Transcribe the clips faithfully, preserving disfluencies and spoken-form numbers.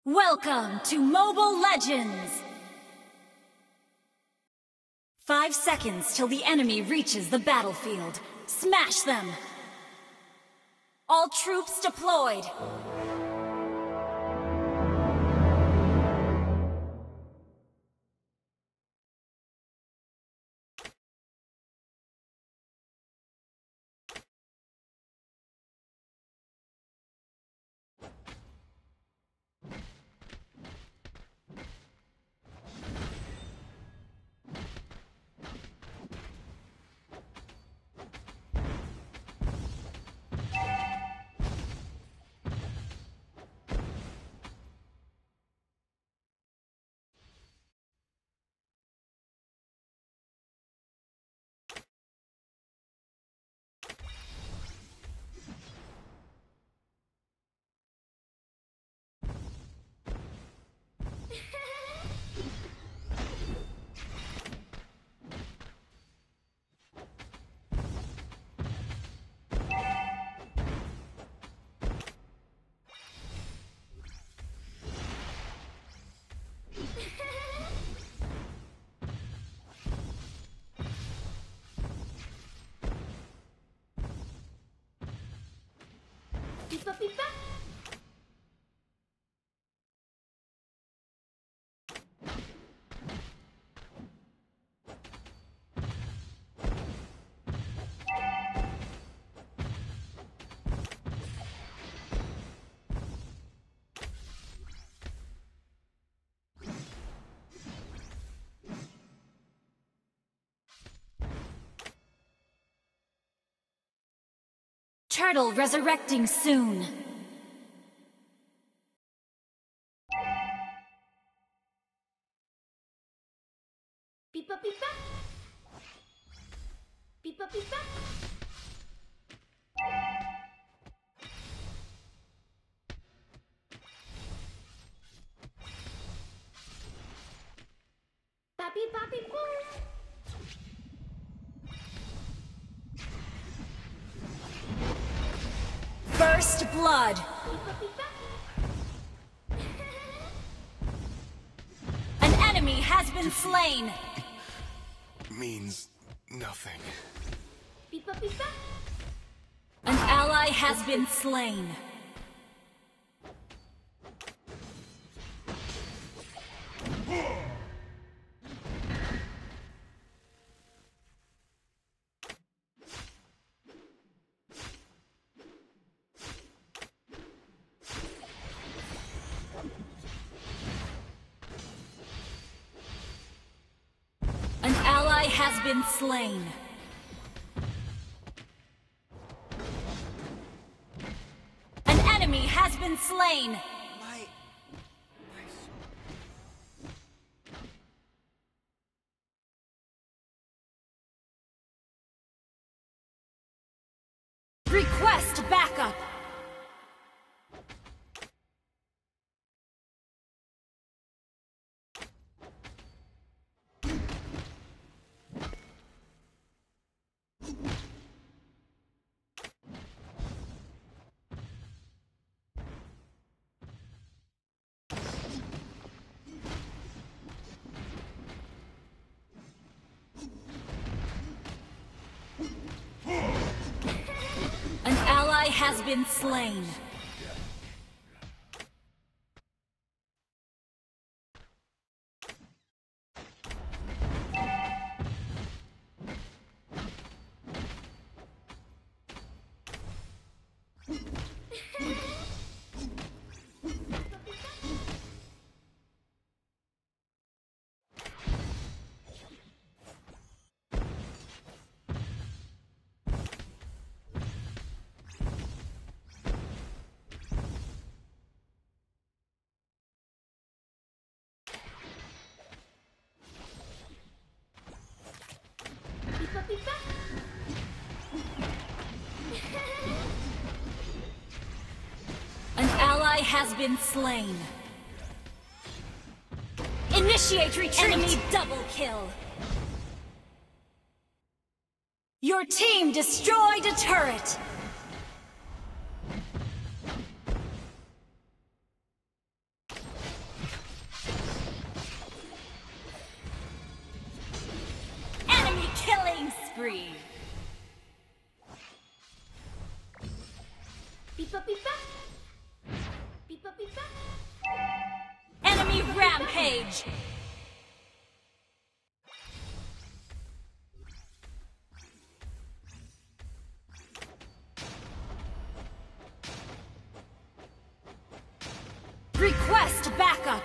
Welcome to Mobile Legends! Five seconds till the enemy reaches the battlefield. Smash them! All troops deployed! Pipa pipa. Turtle resurrecting soon. Pipa pipa. Pipa pipa. Papi papi poo. First blood. Pipa pipa. An enemy has been slain. Means nothing. Pipa pipa. An ally has been slain. An ally has been slain. An enemy has been slain. My... Request backup. An ally has been slain. Pipa pipa. An ally has been slain. Initiate retreat! Enemy double kill! Your team destroyed a turret! spree. Pipa pipa. Pipa pipa. Enemy rampage! Request backup!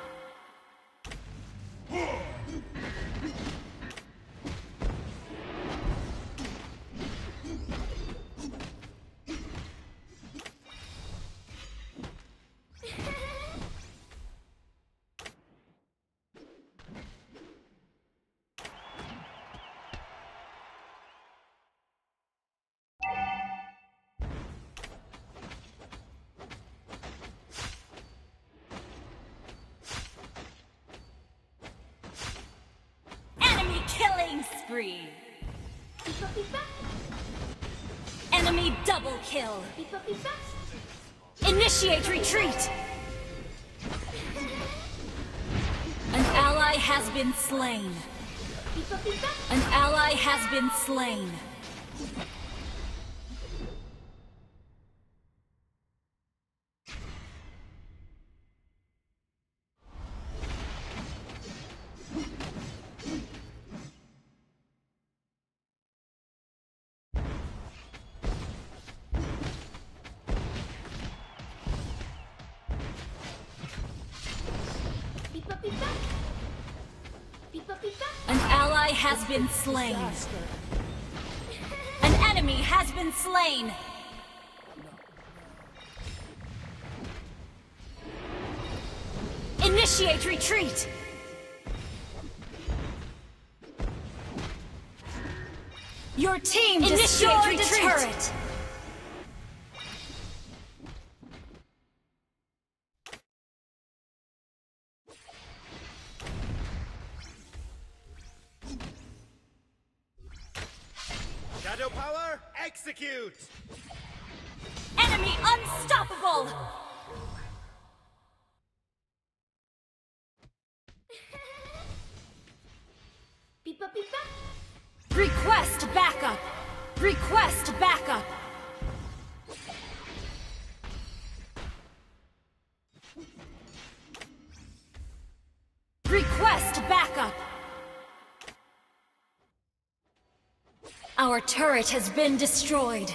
Killing spree. Pipa pipa. Enemy double kill. Pipa pipa. Initiate retreat. An ally has been slain. Pipa pipa. An ally has been slain. Pipa pipa. Pipa pipa. An ally has been slain. An enemy has been slain. Initiate retreat. Your team destroyed a turret. Shadow power, execute! Enemy unstoppable. Pipa pipa. Request backup. Request backup. Request backup. Our turret has been destroyed.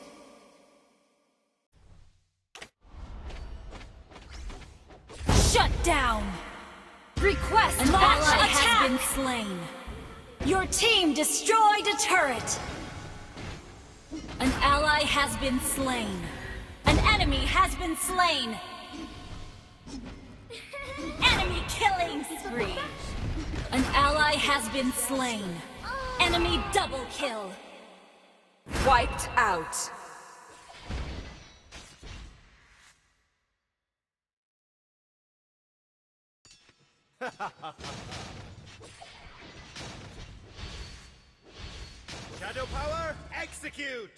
Shut down. Request an ally has been slain. Your team destroyed a turret. An ally has been slain. An enemy has been slain. Enemy killing spree. An ally has been slain. Enemy double kill. Wiped out. Shadow power, execute!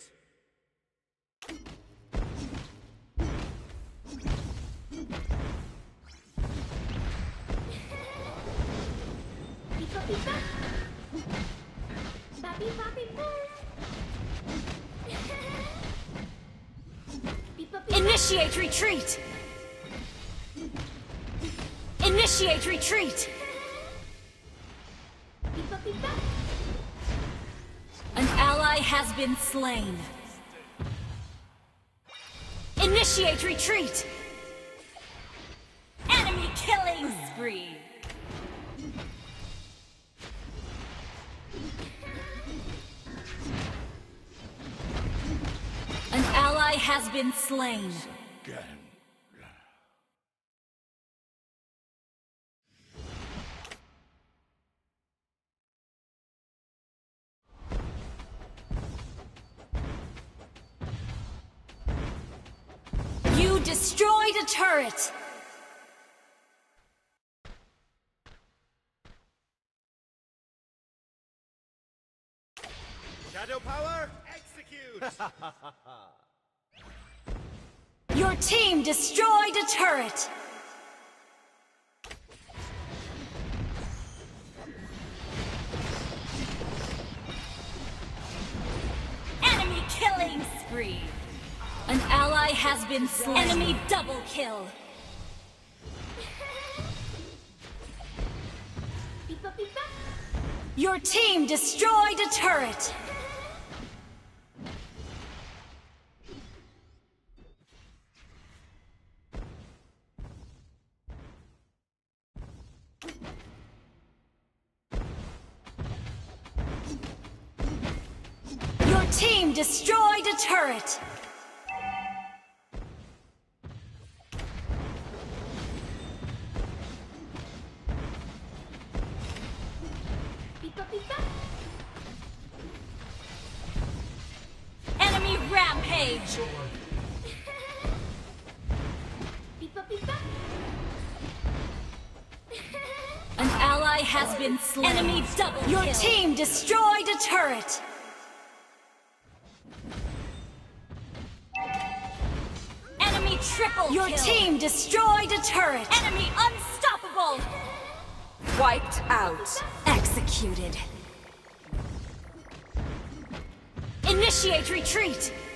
Pipa pipa. Papi papi boom. Pipa pipa. Initiate retreat. Initiate retreat. Pipa pipa. An ally has been slain. Initiate retreat. Enemy killing spree. An ally has been slain. You destroyed a turret! Shadow power, execute! Your team destroyed a turret! has been slain. Enemy double kill. Pipa pipa. Your team destroyed a turret. Your team destroyed a turret. Pipa pipa. Enemy rampage. Pipa pipa. An ally has been slain. Enemy double Your kill. Team destroyed a turret. Enemy triple Your kill. Team destroyed a turret. Enemy unstoppable. Wiped out. Executed. Initiate retreat.